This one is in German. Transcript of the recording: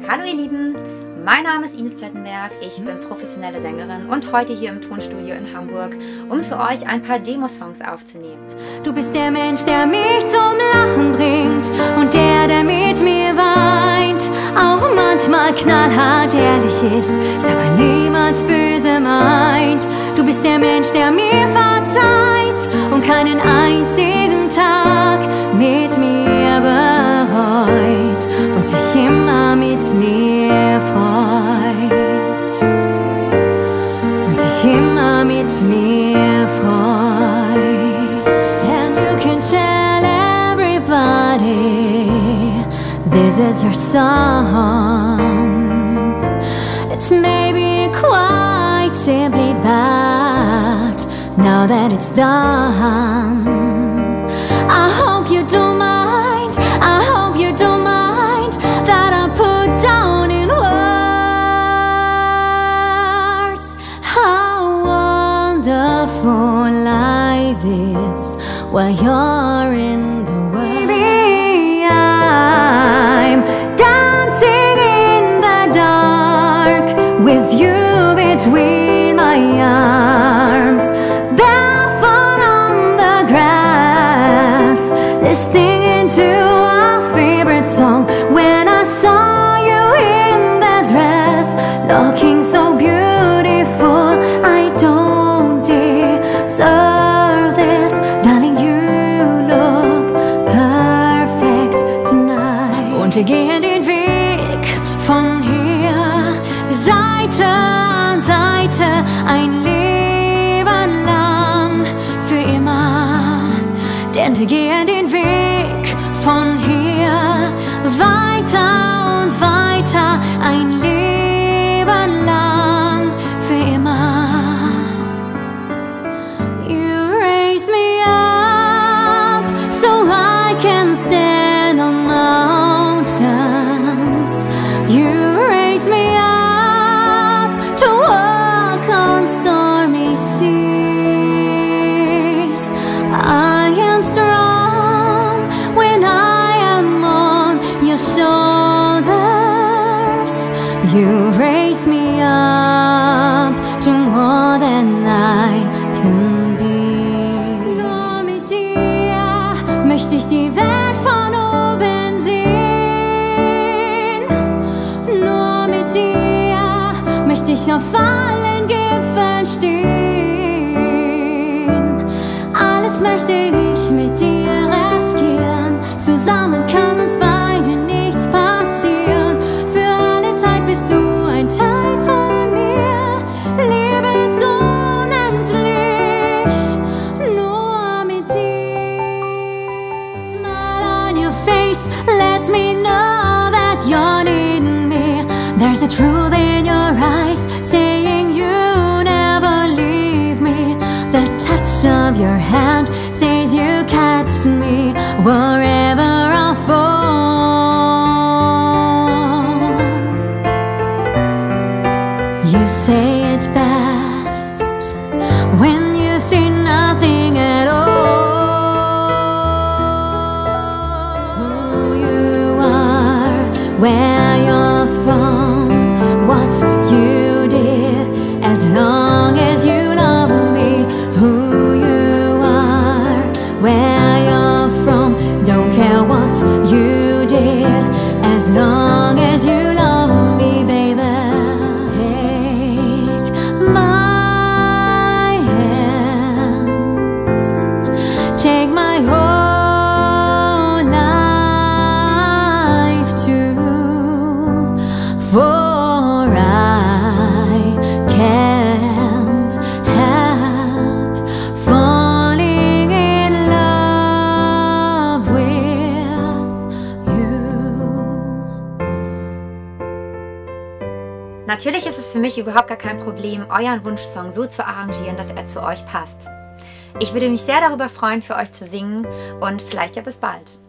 Hallo ihr Lieben, mein Name ist Ines Plettenberg, ich bin professionelle Sängerin und heute hier im Tonstudio in Hamburg, um für euch ein paar Demo-Songs aufzunehmen. Du bist der Mensch, der mich zum Lachen bringt und der mit mir weint. Auch manchmal knallhart ehrlich ist, aber niemals böse meint. Du bist der Mensch, der mir verzeiht und keinen einzigen Tag mit mir bereut und sich immer mit mir freut. Und sich immer mit mir freut. And you can tell everybody this is your song. It's maybe quite simply that now that it's done, I hope you don't mind, I hope you don't mind that I put down in words how wonderful life is while you're in the world. Baby, I'm dancing in the dark with you between my arms, barefoot on the grass, listening to our favorite song. When I saw you in that dress, looking so beautiful, I don't deserve this. Darling, you look perfect tonight. Und wir gehen den Weg von hier, Seite an Seite, ein Leben lang, für immer. Denn wir gehen den Weg von hier weiter und weiter, ein Leben lang, für immer. You raise me up so I can stand on mountains. You raise me up to walk on stormy seas. I am strong when I am on your shoulders. You raise me up to more than I can be. Nur mit dir möchte ich die Welt von oben sehen. Nur mit dir möchte ich auf allen Gipfeln stehen. Alles möchte ich mit dir riskieren. Zusammen kann uns beiden nichts passieren. Für alle Zeit bist du ein Teil von mir. Liebe ist unendlich. Nur mit dir. Smile on your face lets me know that you're needing me. There's a truth in your eyes saying you never leave me. The touch of your hand says you catch me wherever I fall. You say it best when you say nothing at all. Who you are, where you're from, what you did, as long as you love me. Who you are, where you're from, don't care what you did, as long as you love me, baby. Take my hands, take my whole life too, for I can't help falling in love with you. Natürlich ist es für mich überhaupt gar kein Problem, euren Wunschsong so zu arrangieren, dass er zu euch passt. Ich würde mich sehr darüber freuen, für euch zu singen und vielleicht ja bis bald.